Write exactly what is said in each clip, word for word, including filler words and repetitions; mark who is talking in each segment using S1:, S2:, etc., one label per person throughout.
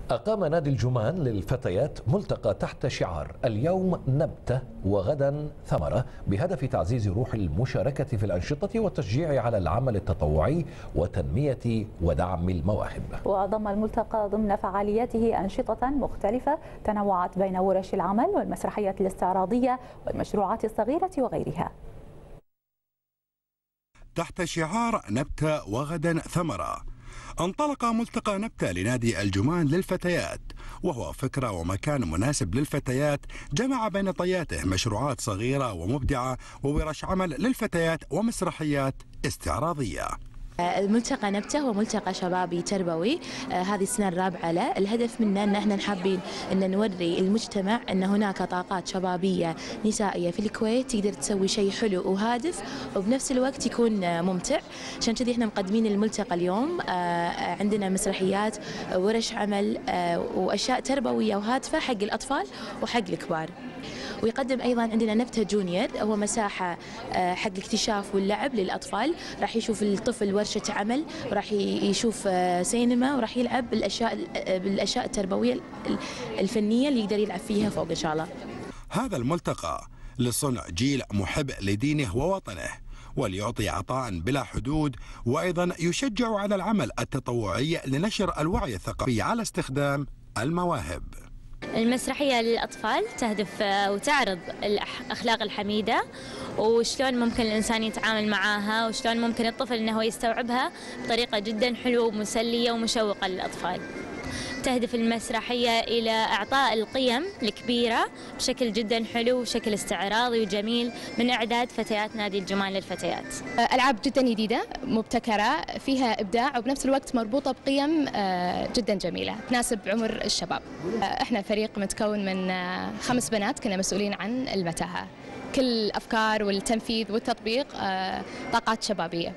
S1: أقام نادي الجمان للفتيات ملتقى تحت شعار اليوم نبتة وغدا ثمرة بهدف تعزيز روح المشاركة في الأنشطة والتشجيع على العمل التطوعي وتنمية ودعم المواهب.
S2: وضم الملتقى ضمن فعالياته أنشطة مختلفة تنوعت بين ورش العمل والمسرحيات الاستعراضية والمشروعات الصغيرة وغيرها.
S3: تحت شعار نبتة وغدا ثمرة، انطلق ملتقى نبتة لنادي الجمان للفتيات، وهو فكرة ومكان مناسب للفتيات جمع بين طياته مشروعات صغيرة ومبدعة وورش عمل للفتيات ومسرحيات استعراضية.
S4: الملتقى نبتة هو ملتقى شبابي تربوي، آه هذه السنة الرابعة له. الهدف منه أن احنا حابين أن نوري المجتمع أن هناك طاقات شبابية نسائية في الكويت تقدر تسوي شيء حلو وهادف وبنفس الوقت يكون آه ممتع. عشان كذي احنا مقدمين الملتقى اليوم، آه عندنا مسرحيات ورش عمل آه وأشياء تربوية وهادفة حق الأطفال وحق الكبار. ويقدم أيضا عندنا نبتة جونيور، هو مساحة حق الاكتشاف واللعب للأطفال، راح يشوف الطفل ورشة عمل وراح يشوف سينما وراح يلعب بالأشياء بالأشياء التربوية الفنية اللي يقدر يلعب فيها فوق إن شاء الله.
S3: هذا الملتقى لصنع جيل محب لدينه ووطنه وليعطي عطاء بلا حدود، وأيضا يشجع على العمل التطوعي لنشر الوعي الثقافي على استخدام المواهب.
S5: المسرحية للأطفال تهدف وتعرض الأخلاق الحميدة وشلون ممكن الإنسان يتعامل معاها وشلون ممكن الطفل أنه يستوعبها بطريقة جدا حلوة ومسلية ومشوقة للأطفال. تهدف المسرحية إلى إعطاء القيم الكبيرة بشكل جدا حلو وشكل استعراضي وجميل من إعداد فتيات نادي الجمان للفتيات.
S6: ألعاب جدا جديدة مبتكرة فيها إبداع وبنفس الوقت مربوطة بقيم جدا جميلة تناسب عمر الشباب. إحنا فريق متكون من خمس بنات كنا مسؤولين عن المتاهة، كل الأفكار والتنفيذ والتطبيق طاقات شبابية.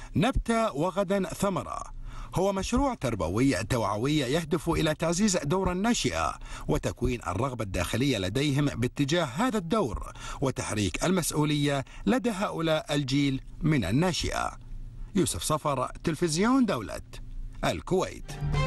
S3: نبتة وغدا ثمرة هو مشروع تربوي توعوي يهدف إلى تعزيز دور الناشئة وتكوين الرغبة الداخلية لديهم باتجاه هذا الدور وتحريك المسؤولية لدى هؤلاء الجيل من الناشئة. يوسف صفر، تلفزيون دولة الكويت.